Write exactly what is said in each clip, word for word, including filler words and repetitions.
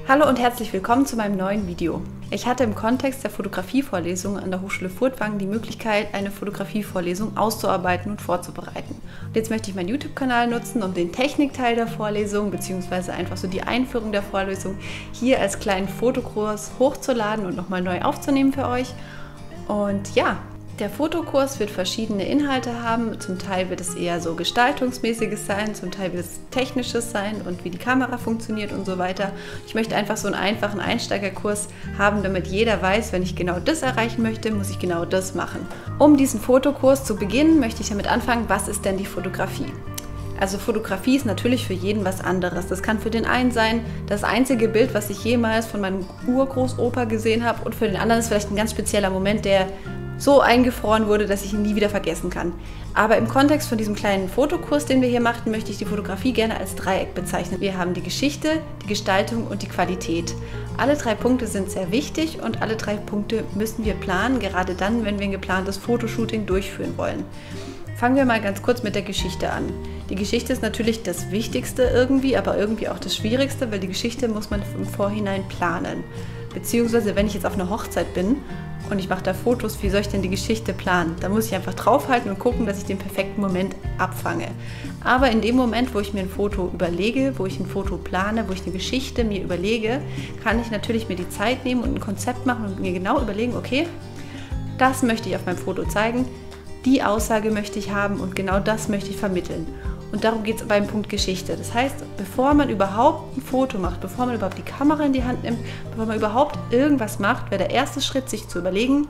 Hallo und herzlich willkommen zu meinem neuen Video. Ich hatte im Kontext der Fotografievorlesung an der Hochschule Furtwangen die Möglichkeit, eine Fotografievorlesung auszuarbeiten und vorzubereiten. Und jetzt möchte ich meinen YouTube-Kanal nutzen, um den Technikteil der Vorlesung bzw. einfach so die Einführung der Vorlesung hier als kleinen Fotokurs hochzuladen und nochmal neu aufzunehmen für euch. Und ja, der Fotokurs wird verschiedene Inhalte haben. Zum Teil wird es eher so gestaltungsmäßiges sein, zum Teil wird es technisches sein und wie die Kamera funktioniert und so weiter. Ich möchte einfach so einen einfachen Einsteigerkurs haben, damit jeder weiß, wenn ich genau das erreichen möchte, muss ich genau das machen. Um diesen Fotokurs zu beginnen, möchte ich damit anfangen, was ist denn die Fotografie? Also Fotografie ist natürlich für jeden was anderes. Das kann für den einen sein, das einzige Bild, was ich jemals von meinem Urgroßopa gesehen habe, und für den anderen ist vielleicht ein ganz spezieller Moment, der so eingefroren wurde, dass ich ihn nie wieder vergessen kann. Aber im Kontext von diesem kleinen Fotokurs, den wir hier machten, möchte ich die Fotografie gerne als Dreieck bezeichnen. Wir haben die Geschichte, die Gestaltung und die Qualität. Alle drei Punkte sind sehr wichtig und alle drei Punkte müssen wir planen, gerade dann, wenn wir ein geplantes Fotoshooting durchführen wollen. Fangen wir mal ganz kurz mit der Geschichte an. Die Geschichte ist natürlich das Wichtigste irgendwie, aber irgendwie auch das Schwierigste, weil die Geschichte muss man im Vorhinein planen. Beziehungsweise, wenn ich jetzt auf einer Hochzeit bin und ich mache da Fotos, wie soll ich denn die Geschichte planen? Da muss ich einfach draufhalten und gucken, dass ich den perfekten Moment abfange. Aber in dem Moment, wo ich mir ein Foto überlege, wo ich ein Foto plane, wo ich eine Geschichte mir überlege, kann ich natürlich mir die Zeit nehmen und ein Konzept machen und mir genau überlegen, okay, das möchte ich auf meinem Foto zeigen, die Aussage möchte ich haben und genau das möchte ich vermitteln. Und darum geht es beim Punkt Geschichte. Das heißt, bevor man überhaupt ein Foto macht, bevor man überhaupt die Kamera in die Hand nimmt, bevor man überhaupt irgendwas macht, wäre der erste Schritt, sich zu überlegen,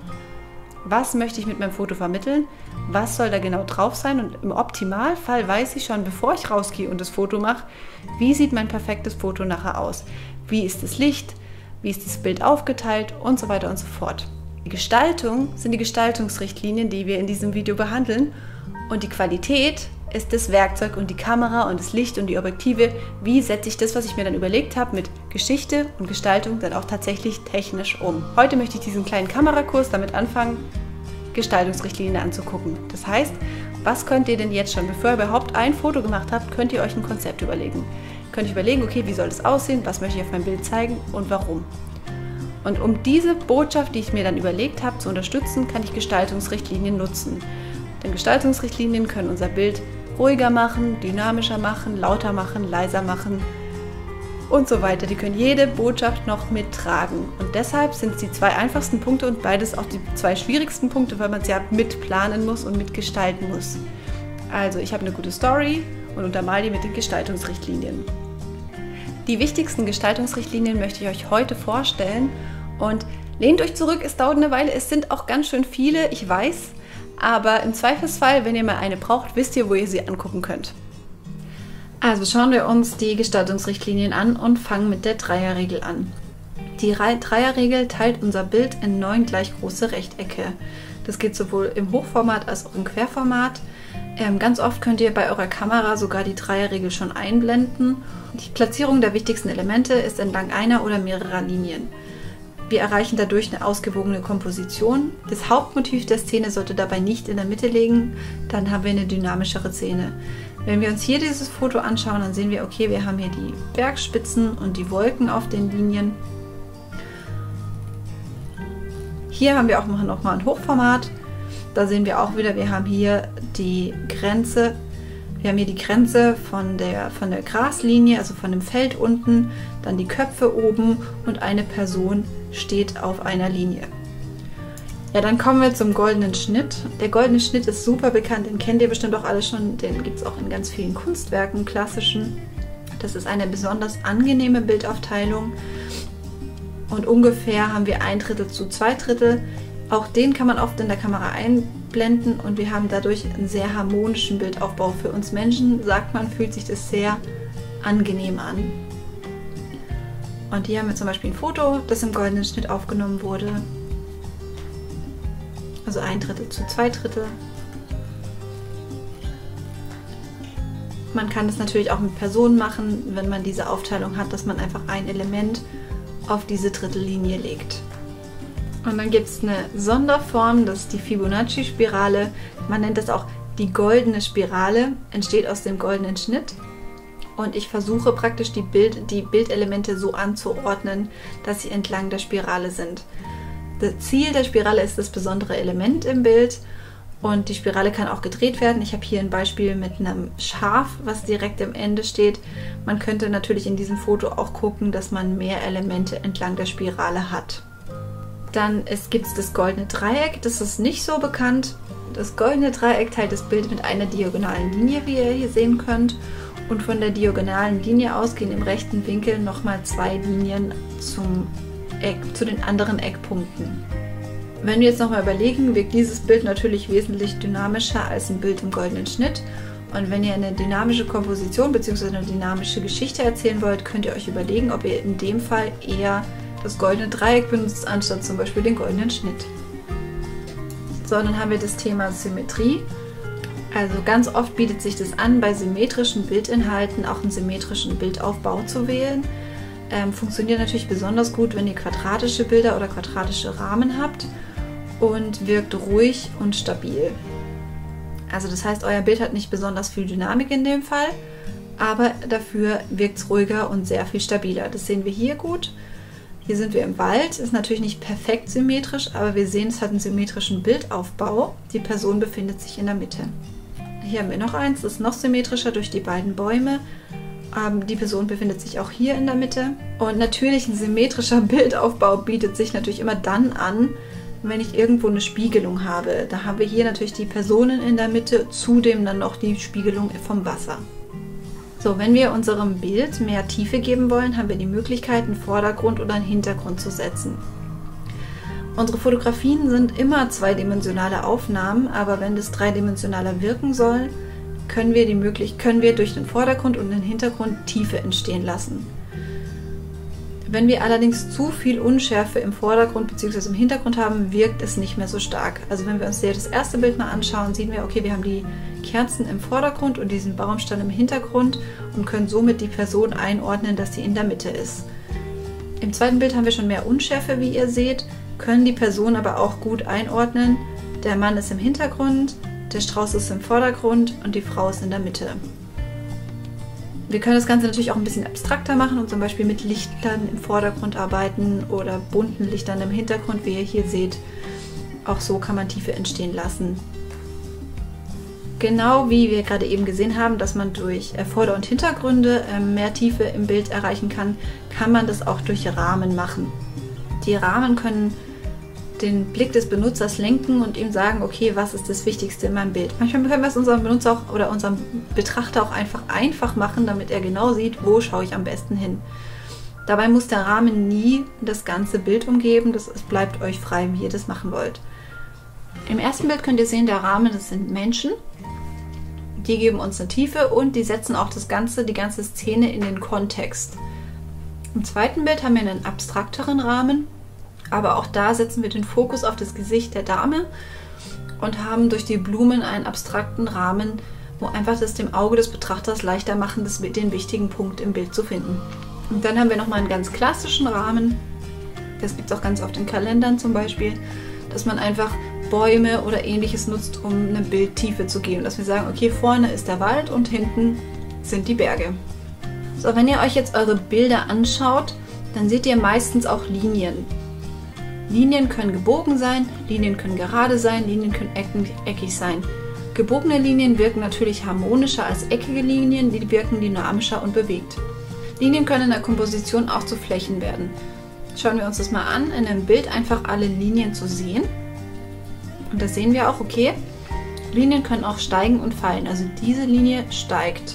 was möchte ich mit meinem Foto vermitteln, was soll da genau drauf sein, und im Optimalfall weiß ich schon, bevor ich rausgehe und das Foto mache, wie sieht mein perfektes Foto nachher aus, wie ist das Licht, wie ist das Bild aufgeteilt und so weiter und so fort. Die Gestaltung sind die Gestaltungsrichtlinien, die wir in diesem Video behandeln, und die Qualität ist das Werkzeug und die Kamera und das Licht und die Objektive. Wie setze ich das, was ich mir dann überlegt habe, mit Geschichte und Gestaltung dann auch tatsächlich technisch um? Heute möchte ich diesen kleinen Kamerakurs damit anfangen, Gestaltungsrichtlinien anzugucken. Das heißt, was könnt ihr denn jetzt schon, bevor ihr überhaupt ein Foto gemacht habt, könnt ihr euch ein Konzept überlegen. Könnt ihr überlegen, okay, wie soll das aussehen, was möchte ich auf meinem Bild zeigen und warum? Und um diese Botschaft, die ich mir dann überlegt habe, zu unterstützen, kann ich Gestaltungsrichtlinien nutzen. Denn Gestaltungsrichtlinien können unser Bild ruhiger machen, dynamischer machen, lauter machen, leiser machen und so weiter. Die können jede Botschaft noch mittragen. Und deshalb sind es die zwei einfachsten Punkte und beides auch die zwei schwierigsten Punkte, weil man es ja mitplanen muss und mitgestalten muss. Also ich habe eine gute Story und untermal die mit den Gestaltungsrichtlinien. Die wichtigsten Gestaltungsrichtlinien möchte ich euch heute vorstellen und lehnt euch zurück, es dauert eine Weile, es sind auch ganz schön viele, ich weiß. Aber im Zweifelsfall, wenn ihr mal eine braucht, wisst ihr, wo ihr sie angucken könnt. Also schauen wir uns die Gestaltungsrichtlinien an und fangen mit der Dreierregel an. Die Dreierregel teilt unser Bild in neun gleich große Rechtecke. Das geht sowohl im Hochformat als auch im Querformat. Ähm, ganz oft könnt ihr bei eurer Kamera sogar die Dreierregel schon einblenden. Die Platzierung der wichtigsten Elemente ist entlang einer oder mehrerer Linien. Wir erreichen dadurch eine ausgewogene Komposition. Das Hauptmotiv der Szene sollte dabei nicht in der Mitte liegen, dann haben wir eine dynamischere Szene. Wenn wir uns hier dieses Foto anschauen, dann sehen wir, okay, wir haben hier die Bergspitzen und die Wolken auf den Linien. Hier haben wir auch noch mal ein Hochformat. Da sehen wir auch wieder, wir haben hier die Grenze. Wir haben hier die Grenze von der, von der Graslinie, also von dem Feld unten, dann die Köpfe oben und eine Person steht auf einer Linie. Ja, dann kommen wir zum goldenen Schnitt. Der goldene Schnitt ist super bekannt, den kennt ihr bestimmt auch alle schon, den gibt es auch in ganz vielen Kunstwerken, klassischen. Das ist eine besonders angenehme Bildaufteilung und ungefähr haben wir ein Drittel zu zwei Drittel. Auch den kann man oft in der Kamera einblenden und wir haben dadurch einen sehr harmonischen Bildaufbau. Für uns Menschen, sagt man, fühlt sich das sehr angenehm an. Und hier haben wir zum Beispiel ein Foto, das im goldenen Schnitt aufgenommen wurde. Also ein Drittel zu zwei Drittel. Man kann das natürlich auch mit Personen machen, wenn man diese Aufteilung hat, dass man einfach ein Element auf diese Drittellinie legt. Und dann gibt es eine Sonderform, das ist die Fibonacci-Spirale. Man nennt das auch die goldene Spirale, entsteht aus dem goldenen Schnitt. und ich versuche praktisch die, Bild, die Bildelemente so anzuordnen, dass sie entlang der Spirale sind. Das Ziel der Spirale ist das besondere Element im Bild und die Spirale kann auch gedreht werden. Ich habe hier ein Beispiel mit einem Schaf, was direkt am Ende steht. Man könnte natürlich in diesem Foto auch gucken, dass man mehr Elemente entlang der Spirale hat. Dann gibt es das goldene Dreieck, das ist nicht so bekannt. Das goldene Dreieck teilt das Bild mit einer diagonalen Linie, wie ihr hier sehen könnt. Und von der diagonalen Linie aus gehen im rechten Winkel nochmal zwei Linien zum Eck, zu den anderen Eckpunkten. Wenn wir jetzt nochmal überlegen, wirkt dieses Bild natürlich wesentlich dynamischer als ein Bild im goldenen Schnitt. Und wenn ihr eine dynamische Komposition bzw. eine dynamische Geschichte erzählen wollt, könnt ihr euch überlegen, ob ihr in dem Fall eher das goldene Dreieck benutzt, anstatt zum Beispiel den goldenen Schnitt. So, dann haben wir das Thema Symmetrie. Also ganz oft bietet sich das an, bei symmetrischen Bildinhalten auch einen symmetrischen Bildaufbau zu wählen. Ähm, funktioniert natürlich besonders gut, wenn ihr quadratische Bilder oder quadratische Rahmen habt und wirkt ruhig und stabil. Also das heißt, euer Bild hat nicht besonders viel Dynamik in dem Fall, aber dafür wirkt es ruhiger und sehr viel stabiler. Das sehen wir hier gut. Hier sind wir im Wald, ist natürlich nicht perfekt symmetrisch, aber wir sehen, es hat einen symmetrischen Bildaufbau. Die Person befindet sich in der Mitte. Hier haben wir noch eins, das ist noch symmetrischer durch die beiden Bäume. Ähm, die Person befindet sich auch hier in der Mitte. Und natürlich ein symmetrischer Bildaufbau bietet sich natürlich immer dann an, wenn ich irgendwo eine Spiegelung habe. Da haben wir hier natürlich die Personen in der Mitte, zudem dann noch die Spiegelung vom Wasser. So, wenn wir unserem Bild mehr Tiefe geben wollen, haben wir die Möglichkeit, einen Vordergrund oder einen Hintergrund zu setzen. Unsere Fotografien sind immer zweidimensionale Aufnahmen, aber wenn das dreidimensionaler wirken soll, können wir, die möglich können wir durch den Vordergrund und den Hintergrund Tiefe entstehen lassen. Wenn wir allerdings zu viel Unschärfe im Vordergrund bzw. im Hintergrund haben, wirkt es nicht mehr so stark. Also wenn wir uns hier das erste Bild mal anschauen, sehen wir, okay, wir haben die Kerzen im Vordergrund und diesen Baumstamm im Hintergrund und können somit die Person einordnen, dass sie in der Mitte ist. Im zweiten Bild haben wir schon mehr Unschärfe, wie ihr seht, können die Person aber auch gut einordnen. Der Mann ist im Hintergrund, der Strauß ist im Vordergrund und die Frau ist in der Mitte. Wir können das Ganze natürlich auch ein bisschen abstrakter machen und zum Beispiel mit Lichtern im Vordergrund arbeiten oder bunten Lichtern im Hintergrund, wie ihr hier seht. Auch so kann man Tiefe entstehen lassen. Genau wie wir gerade eben gesehen haben, dass man durch Vorder- und Hintergründe mehr Tiefe im Bild erreichen kann, kann man das auch durch Rahmen machen. Die Rahmen können den Blick des Benutzers lenken und ihm sagen, okay, was ist das Wichtigste in meinem Bild. Manchmal können wir es unserem Benutzer auch, oder unserem Betrachter auch einfach einfach machen, damit er genau sieht, wo schaue ich am besten hin. Dabei muss der Rahmen nie das ganze Bild umgeben, das es bleibt euch frei, wie ihr das machen wollt. Im ersten Bild könnt ihr sehen, der Rahmen, das sind Menschen. Die geben uns eine Tiefe und die setzen auch das ganze, die ganze Szene in den Kontext. Im zweiten Bild haben wir einen abstrakteren Rahmen, aber auch da setzen wir den Fokus auf das Gesicht der Dame und haben durch die Blumen einen abstrakten Rahmen, wo einfach das dem Auge des Betrachters leichter machen, das, den wichtigen Punkt im Bild zu finden. Und dann haben wir nochmal einen ganz klassischen Rahmen, das gibt es auch ganz oft in Kalendern zum Beispiel, dass man einfach Bäume oder ähnliches nutzt, um eine Bildtiefe zu geben. Dass wir sagen, okay, vorne ist der Wald und hinten sind die Berge. So, wenn ihr euch jetzt eure Bilder anschaut, dann seht ihr meistens auch Linien. Linien können gebogen sein, Linien können gerade sein, Linien können eckig sein. Gebogene Linien wirken natürlich harmonischer als eckige Linien, die wirken dynamischer und bewegt. Linien können in der Komposition auch zu Flächen werden. Schauen wir uns das mal an, in einem Bild einfach alle Linien zu sehen. Und da sehen wir auch, okay, Linien können auch steigen und fallen. Also diese Linie steigt.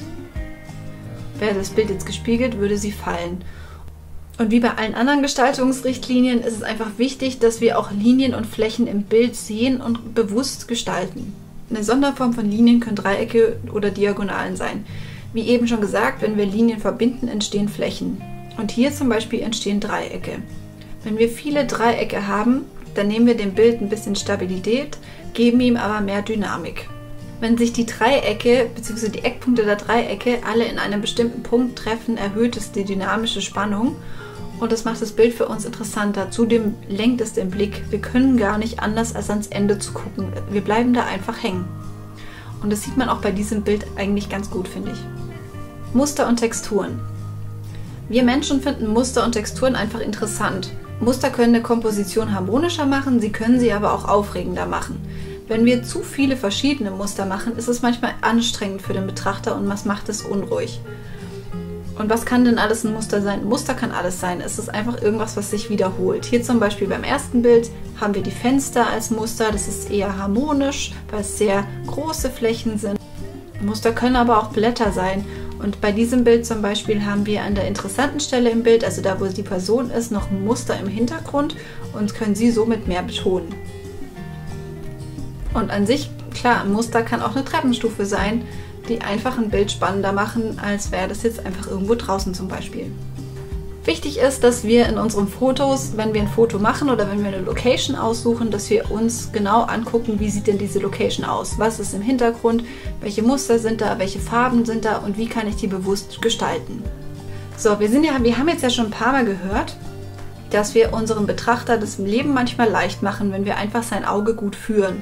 Wäre das Bild jetzt gespiegelt, würde sie fallen. Und wie bei allen anderen Gestaltungsrichtlinien ist es einfach wichtig, dass wir auch Linien und Flächen im Bild sehen und bewusst gestalten. Eine Sonderform von Linien können Dreiecke oder Diagonalen sein. Wie eben schon gesagt, wenn wir Linien verbinden, entstehen Flächen. Und hier zum Beispiel entstehen Dreiecke. Wenn wir viele Dreiecke haben, dann nehmen wir dem Bild ein bisschen Stabilität, geben ihm aber mehr Dynamik. Wenn sich die Dreiecke bzw. die Eckpunkte der Dreiecke alle in einem bestimmten Punkt treffen, erhöht es die dynamische Spannung und das macht das Bild für uns interessanter. Zudem lenkt es den Blick. Wir können gar nicht anders, als ans Ende zu gucken. Wir bleiben da einfach hängen. Und das sieht man auch bei diesem Bild eigentlich ganz gut, finde ich. Muster und Texturen. Wir Menschen finden Muster und Texturen einfach interessant. Muster können eine Komposition harmonischer machen, sie können sie aber auch aufregender machen. Wenn wir zu viele verschiedene Muster machen, ist es manchmal anstrengend für den Betrachter und was macht es unruhig. Und was kann denn alles ein Muster sein? Ein Muster kann alles sein. Es ist einfach irgendwas, was sich wiederholt. Hier zum Beispiel beim ersten Bild haben wir die Fenster als Muster. Das ist eher harmonisch, weil es sehr große Flächen sind. Muster können aber auch Blätter sein. Und bei diesem Bild zum Beispiel haben wir an der interessanten Stelle im Bild, also da, wo die Person ist, noch ein Muster im Hintergrund und können sie somit mehr betonen. Und an sich, klar, ein Muster kann auch eine Treppenstufe sein, die einfach ein Bild spannender machen, als wäre das jetzt einfach irgendwo draußen zum Beispiel. Wichtig ist, dass wir in unseren Fotos, wenn wir ein Foto machen oder wenn wir eine Location aussuchen, dass wir uns genau angucken, wie sieht denn diese Location aus? Was ist im Hintergrund? Welche Muster sind da? Welche Farben sind da? Und wie kann ich die bewusst gestalten? So, wir, sind ja, wir haben jetzt ja schon ein paar Mal gehört, dass wir unserem Betrachter das Leben manchmal leicht machen, wenn wir einfach sein Auge gut führen.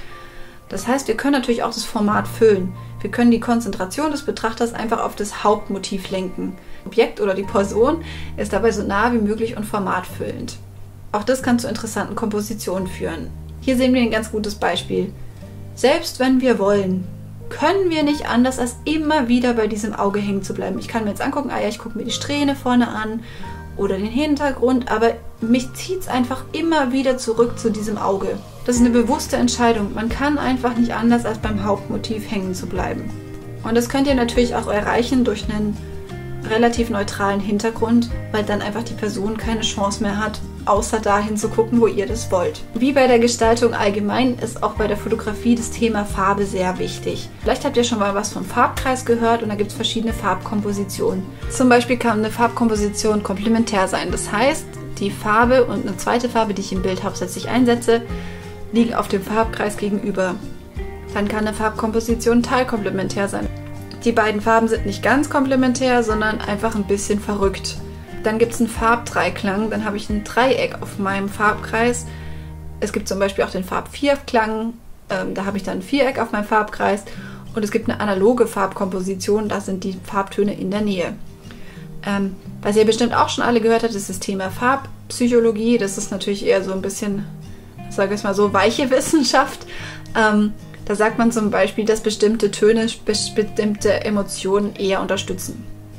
Das heißt, wir können natürlich auch das Format füllen. Wir können die Konzentration des Betrachters einfach auf das Hauptmotiv lenken. Das Objekt oder die Person ist dabei so nah wie möglich und formatfüllend. Auch das kann zu interessanten Kompositionen führen. Hier sehen wir ein ganz gutes Beispiel. Selbst wenn wir wollen, können wir nicht anders, als immer wieder bei diesem Auge hängen zu bleiben. Ich kann mir jetzt angucken, ah ja, ich gucke mir die Strähne vorne an oder den Hintergrund, aber mich zieht es einfach immer wieder zurück zu diesem Auge. Das ist eine bewusste Entscheidung. Man kann einfach nicht anders, als beim Hauptmotiv hängen zu bleiben. Und das könnt ihr natürlich auch erreichen durch einen relativ neutralen Hintergrund, weil dann einfach die Person keine Chance mehr hat, außer dahin zu gucken, wo ihr das wollt. Wie bei der Gestaltung allgemein ist auch bei der Fotografie das Thema Farbe sehr wichtig. Vielleicht habt ihr schon mal was vom Farbkreis gehört und da gibt es verschiedene Farbkompositionen. Zum Beispiel kann eine Farbkomposition komplementär sein. Das heißt, die Farbe und eine zweite Farbe, die ich im Bild hauptsächlich einsetze, liegen auf dem Farbkreis gegenüber. Dann kann eine Farbkomposition teilkomplementär sein. Die beiden Farben sind nicht ganz komplementär, sondern einfach ein bisschen verrückt. Dann gibt es einen Farbdreiklang, dann habe ich ein Dreieck auf meinem Farbkreis. Es gibt zum Beispiel auch den Farbvierklang, ähm, da habe ich dann ein Viereck auf meinem Farbkreis. Und es gibt eine analoge Farbkomposition, da sind die Farbtöne in der Nähe. Ähm, was ihr bestimmt auch schon alle gehört habt, ist das Thema Farbpsychologie. Das ist natürlich eher so ein bisschen, sage ich mal so, weiche Wissenschaft. Ähm, Da sagt man zum Beispiel, dass bestimmte Töne bestimmte Emotionen eher unterstützen.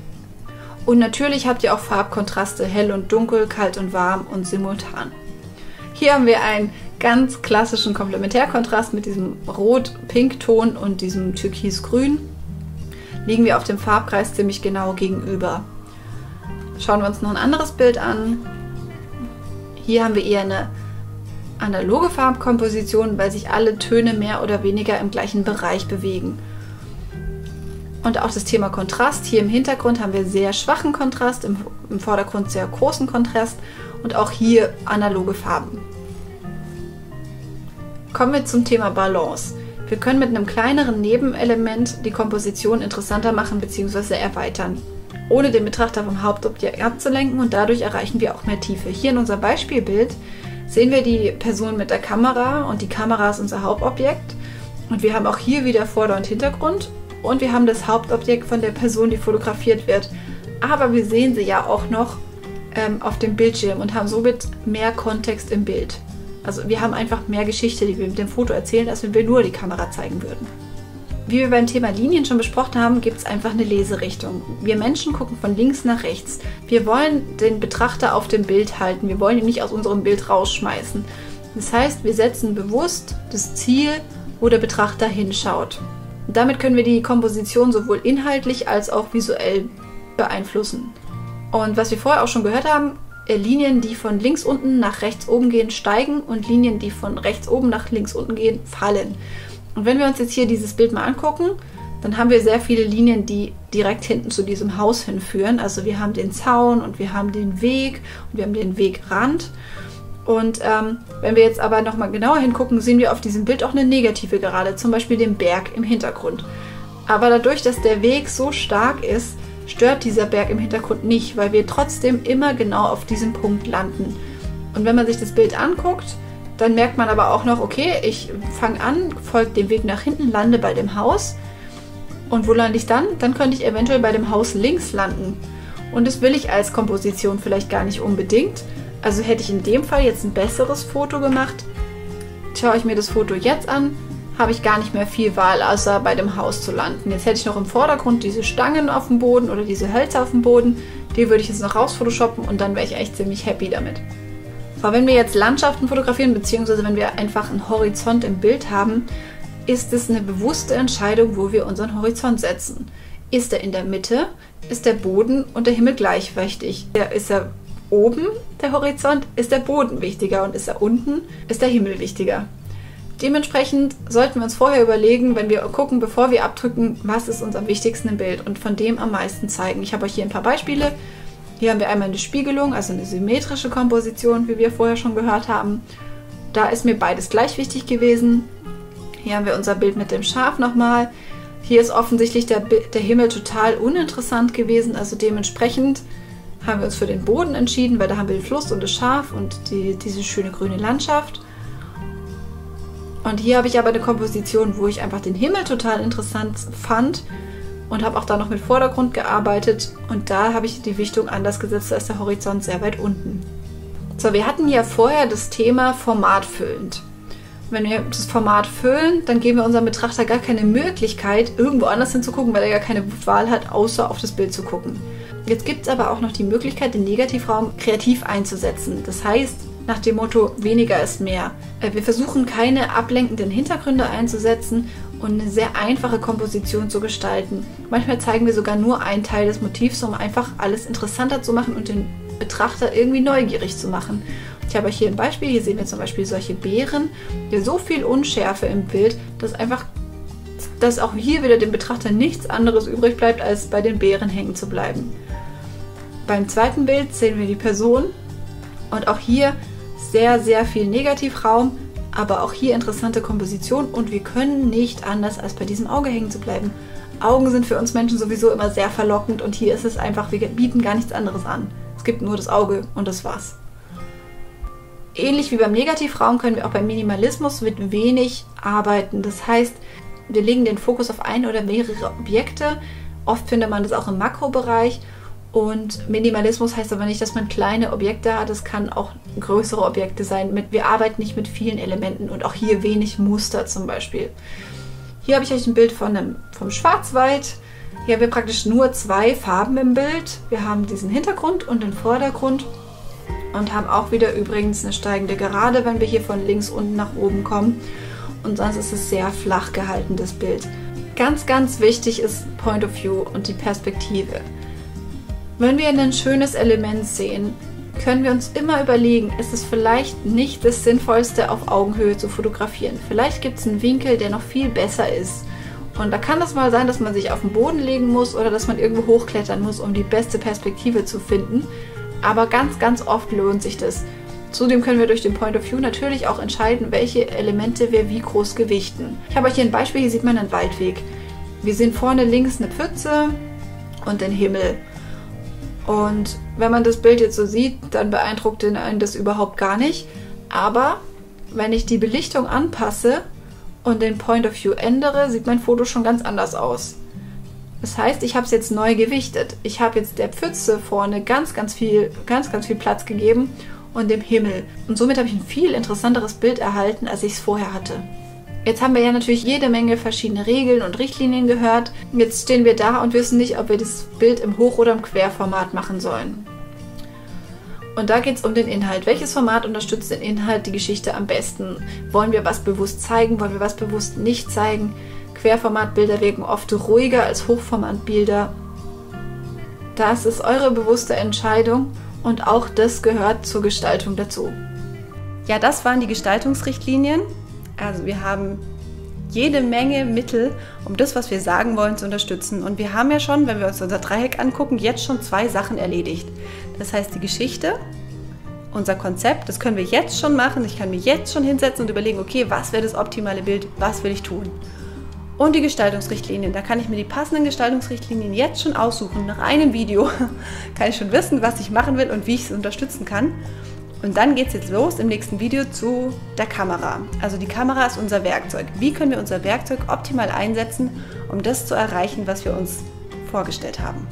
Und natürlich habt ihr auch Farbkontraste, hell und dunkel, kalt und warm und simultan. Hier haben wir einen ganz klassischen Komplementärkontrast mit diesem Rot-Pink-Ton und diesem Türkis-Grün. Liegen wir auf dem Farbkreis ziemlich genau gegenüber. Schauen wir uns noch ein anderes Bild an. Hier haben wir eher eine analoge Farbkomposition, weil sich alle Töne mehr oder weniger im gleichen Bereich bewegen. Und auch das Thema Kontrast. Hier im Hintergrund haben wir sehr schwachen Kontrast, im, im Vordergrund sehr großen Kontrast und auch hier analoge Farben. Kommen wir zum Thema Balance. Wir können mit einem kleineren Nebenelement die Komposition interessanter machen bzw. erweitern, ohne den Betrachter vom Hauptobjekt abzulenken, und dadurch erreichen wir auch mehr Tiefe. Hier in unserem Beispielbild sehen wir die Person mit der Kamera und die Kamera ist unser Hauptobjekt und wir haben auch hier wieder Vorder- und Hintergrund und wir haben das Hauptobjekt von der Person, die fotografiert wird, aber wir sehen sie ja auch noch ähm, auf dem Bildschirm und haben somit mehr Kontext im Bild. Also wir haben einfach mehr Geschichte, die wir mit dem Foto erzählen, als wenn wir nur die Kamera zeigen würden. Wie wir beim Thema Linien schon besprochen haben, gibt es einfach eine Leserichtung. Wir Menschen gucken von links nach rechts. Wir wollen den Betrachter auf dem Bild halten. Wir wollen ihn nicht aus unserem Bild rausschmeißen. Das heißt, wir setzen bewusst das Ziel, wo der Betrachter hinschaut. Und damit können wir die Komposition sowohl inhaltlich als auch visuell beeinflussen. Und was wir vorher auch schon gehört haben, Linien, die von links unten nach rechts oben gehen, steigen und Linien, die von rechts oben nach links unten gehen, fallen. Und wenn wir uns jetzt hier dieses Bild mal angucken, dann haben wir sehr viele Linien, die direkt hinten zu diesem Haus hinführen. Also wir haben den Zaun und wir haben den Weg und wir haben den Wegrand. Und ähm, wenn wir jetzt aber nochmal genauer hingucken, sehen wir auf diesem Bild auch eine negative Gerade, zum Beispiel den Berg im Hintergrund. Aber dadurch, dass der Weg so stark ist, stört dieser Berg im Hintergrund nicht, weil wir trotzdem immer genau auf diesem Punkt landen. Und wenn man sich das Bild anguckt, dann merkt man aber auch noch, okay, ich fange an, folge dem Weg nach hinten, lande bei dem Haus Und wo lande ich dann? Dann könnte ich eventuell bei dem Haus links landen. Und das will ich als Komposition vielleicht gar nicht unbedingt. Also hätte ich in dem Fall jetzt ein besseres Foto gemacht. Schaue ich mir das Foto jetzt an, habe ich gar nicht mehr viel Wahl, außer bei dem Haus zu landen. Jetzt hätte ich noch im Vordergrund diese Stangen auf dem Boden oder diese Hölzer auf dem Boden. Die würde ich jetzt noch raus photoshoppen und dann wäre ich echt ziemlich happy damit. Aber wenn wir jetzt Landschaften fotografieren, beziehungsweise wenn wir einfach einen Horizont im Bild haben, ist es eine bewusste Entscheidung, wo wir unseren Horizont setzen. Ist er in der Mitte, ist der Boden und der Himmel gleich wichtig? Ist er oben, der Horizont, ist der Boden wichtiger und ist er unten, ist der Himmel wichtiger? Dementsprechend sollten wir uns vorher überlegen, wenn wir gucken, bevor wir abdrücken, was ist uns am wichtigsten im Bild und von dem am meisten zeigen. Ich habe euch hier ein paar Beispiele. Hier haben wir einmal eine Spiegelung, also eine symmetrische Komposition, wie wir vorher schon gehört haben. Da ist mir beides gleich wichtig gewesen. Hier haben wir unser Bild mit dem Schaf nochmal. Hier ist offensichtlich der, der Himmel total uninteressant gewesen, also dementsprechend haben wir uns für den Boden entschieden, weil da haben wir den Fluss und das Schaf und die, diese schöne grüne Landschaft. Und hier habe ich aber eine Komposition, wo ich einfach den Himmel total interessant fand und habe auch da noch mit Vordergrund gearbeitet und da habe ich die Wichtung anders gesetzt, da ist der Horizont sehr weit unten. So, wir hatten ja vorher das Thema formatfüllend. Wenn wir das Format füllen, dann geben wir unserem Betrachter gar keine Möglichkeit, irgendwo anders hinzugucken, weil er gar keine Wahl hat, außer auf das Bild zu gucken. Jetzt gibt es aber auch noch die Möglichkeit, den Negativraum kreativ einzusetzen. Das heißt, nach dem Motto, weniger ist mehr. Wir versuchen keine ablenkenden Hintergründe einzusetzen und eine sehr einfache Komposition zu gestalten. Manchmal zeigen wir sogar nur einen Teil des Motivs, um einfach alles interessanter zu machen und den Betrachter irgendwie neugierig zu machen. Ich habe euch hier ein Beispiel, hier sehen wir zum Beispiel solche Beeren, hier so viel Unschärfe im Bild, dass einfach, dass auch hier wieder dem Betrachter nichts anderes übrig bleibt, als bei den Beeren hängen zu bleiben. Beim zweiten Bild sehen wir die Person und auch hier sehr, sehr viel Negativraum, aber auch hier interessante Komposition und wir können nicht anders, als bei diesem Auge hängen zu bleiben. Augen sind für uns Menschen sowieso immer sehr verlockend und hier ist es einfach, wir bieten gar nichts anderes an. Es gibt nur das Auge und das war's. Ähnlich wie beim Negativraum können wir auch beim Minimalismus mit wenig arbeiten. Das heißt, wir legen den Fokus auf ein oder mehrere Objekte. Oft findet man das auch im Makrobereich. Und Minimalismus heißt aber nicht, dass man kleine Objekte hat. Es kann auch größere Objekte sein. Wir arbeiten nicht mit vielen Elementen und auch hier wenig Muster zum Beispiel. Hier habe ich euch ein Bild von einem, vom Schwarzwald. Hier haben wir praktisch nur zwei Farben im Bild. Wir haben diesen Hintergrund und den Vordergrund. Und haben auch wieder übrigens eine steigende Gerade, wenn wir hier von links unten nach oben kommen. Und sonst ist es sehr flach gehalten, das Bild. Ganz, ganz wichtig ist Point of View und die Perspektive. Wenn wir ein schönes Element sehen, können wir uns immer überlegen, ist es vielleicht nicht das Sinnvollste, auf Augenhöhe zu fotografieren. Vielleicht gibt es einen Winkel, der noch viel besser ist. Und da kann es mal sein, dass man sich auf den Boden legen muss oder dass man irgendwo hochklettern muss, um die beste Perspektive zu finden. Aber ganz, ganz oft lohnt sich das. Zudem können wir durch den Point of View natürlich auch entscheiden, welche Elemente wir wie groß gewichten. Ich habe euch hier ein Beispiel, hier sieht man einen Waldweg. Wir sehen vorne links eine Pfütze und den Himmel. Und wenn man das Bild jetzt so sieht, dann beeindruckt einen das überhaupt gar nicht. Aber wenn ich die Belichtung anpasse und den Point of View ändere, sieht mein Foto schon ganz anders aus. Das heißt, ich habe es jetzt neu gewichtet. Ich habe jetzt der Pfütze vorne ganz, ganz viel, ganz, ganz viel Platz gegeben und dem Himmel. Und somit habe ich ein viel interessanteres Bild erhalten, als ich es vorher hatte. Jetzt haben wir ja natürlich jede Menge verschiedene Regeln und Richtlinien gehört. Jetzt stehen wir da und wissen nicht, ob wir das Bild im Hoch- oder im Querformat machen sollen. Und da geht es um den Inhalt. Welches Format unterstützt den Inhalt, die Geschichte am besten? Wollen wir was bewusst zeigen? Wollen wir was bewusst nicht zeigen? Querformatbilder wirken oft ruhiger als Hochformatbilder. Das ist eure bewusste Entscheidung und auch das gehört zur Gestaltung dazu. Ja, das waren die Gestaltungsrichtlinien. Also wir haben jede Menge Mittel, um das, was wir sagen wollen, zu unterstützen. Und wir haben ja schon, wenn wir uns unser Dreieck angucken, jetzt schon zwei Sachen erledigt. Das heißt, die Geschichte, unser Konzept, das können wir jetzt schon machen. Ich kann mir jetzt schon hinsetzen und überlegen, okay, was wäre das optimale Bild, was will ich tun? Und die Gestaltungsrichtlinien, da kann ich mir die passenden Gestaltungsrichtlinien jetzt schon aussuchen. Nach einem Video kann ich schon wissen, was ich machen will und wie ich es unterstützen kann. Und dann geht es jetzt los im nächsten Video zu der Kamera. Also die Kamera ist unser Werkzeug. Wie können wir unser Werkzeug optimal einsetzen, um das zu erreichen, was wir uns vorgestellt haben?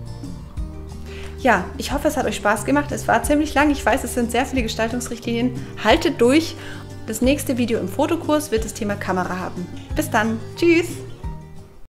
Ja, ich hoffe, es hat euch Spaß gemacht. Es war ziemlich lang. Ich weiß, es sind sehr viele Gestaltungsrichtlinien. Haltet durch. Das nächste Video im Fotokurs wird das Thema Kamera haben. Bis dann. Tschüss.